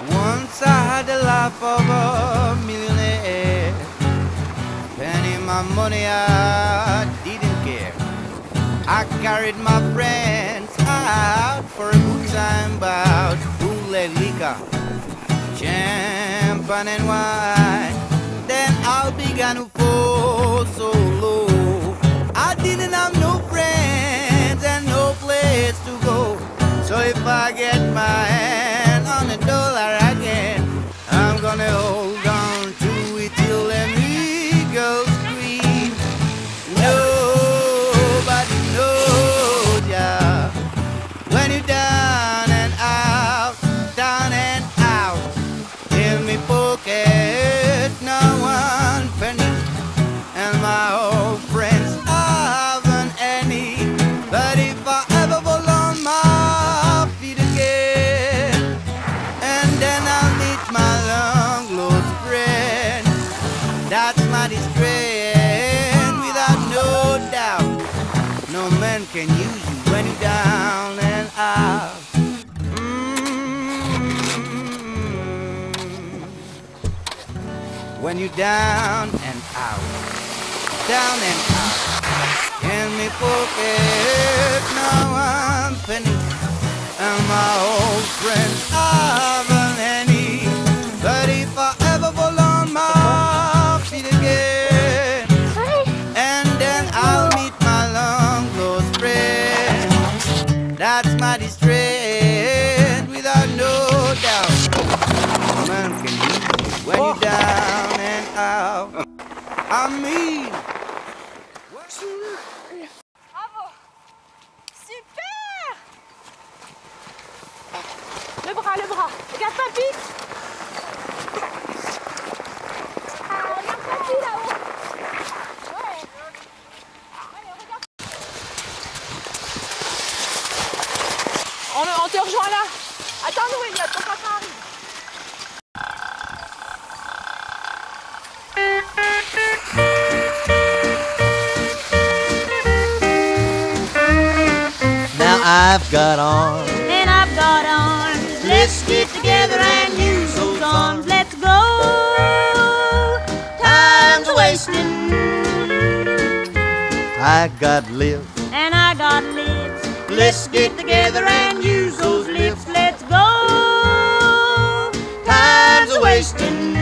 Once I had the life of a millionaire. Spending my money, I didn't care. I carried my friends out for a good time bout bootleg liquor, champagne and wine. Then I began to fall so low. I didn't have no friends and no place to go. So if I get my hand on $1 again, I'm gonna hold on to it till the eagles scream. Nobody knows ya when you're down and out, down and out. In me pocket, no one penny, and my old friends haven't any. But if I ever fall on my feet again, and then I'll meet my long lost friend, that's my strength without no doubt. No man can use you when you're down and out. When you're down and out, down and out. In me pocket, no one penny, and my old friends haven't any. But if I ever fall on my feet again, and then I'll meet my long lost friend, that's my strength without no doubt. No man can use you when you're down and out. I mean, bravo! Super! Le bras, le bras. Regarde papy! Regarde papy là-haut! Ouais! Allez, regarde! On te rejoint là! Attends-nous, Eliot, ton papa arrive! now I've got arms, And I've got arms. Let's get together and use those arms. Let's go. Time's wasting. I got lips, And I got lips. Let's get together and use those lips. Let's go. Time's a wasting.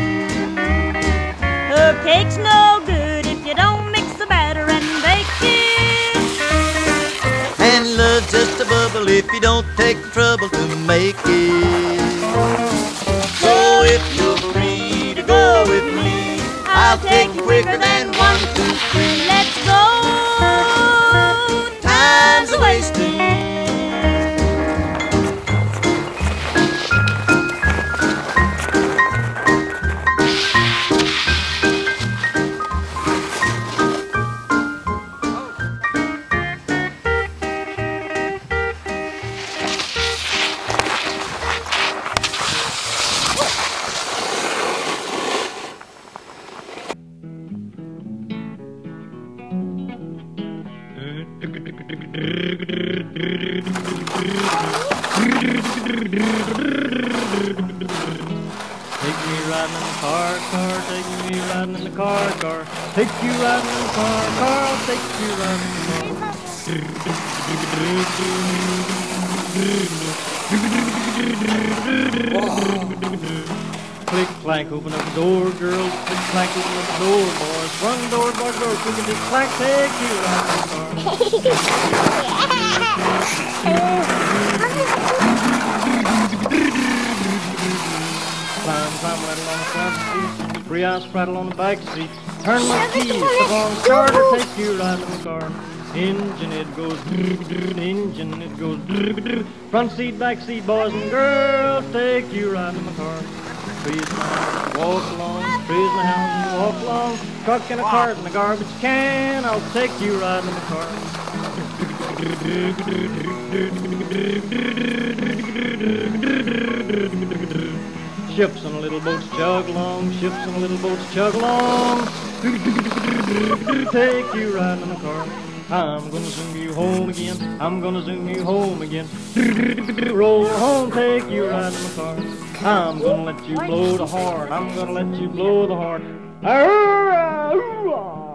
A cake's no good if you don't mix the batter and bake it. and love's just a bubble if you don't take the trouble to make it. So if you're free to go with me, I'll take you quicker than 1, 2, 3. Let's go. Time's a wasting. Take me riding in the car, take me riding in the car, take you riding in the car, I'll take you riding in the car. Click, clank, open up the door, girls. Click, clank, open up the door, boys. Run door, bar door, quick and just clank, take you riding in the Climb, rattle on the front seat, free eyes prattle on the back seat. Turn my keys, step on the starter, take you riding in the car. Engine it goes, engine it goes. Front seat, back seat, boys and girls, take you riding in the car. Trees in the house, walk along. Trees in the house, walk along. Truck and a cart and a garbage can, I'll take you riding in the car. Ships and little boats chug along, ships and little boats chug along. Take you riding in the car. I'm gonna zoom you home again. I'm gonna zoom you home again. Roll home, take you riding in the car. I'm gonna let you blow the horn. I'm gonna let you blow the horn. Ah, ah, ah.